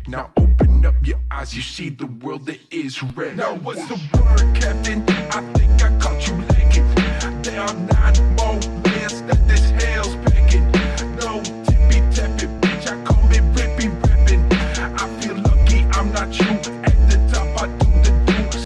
Now open up your eyes, you see the world that is red. Now what's the word, Captain? I think I caught you lacking. There are 9 more layers that this hell's packing. No tippy tapping, bitch, I call it rippy rapping. I feel lucky I'm not you.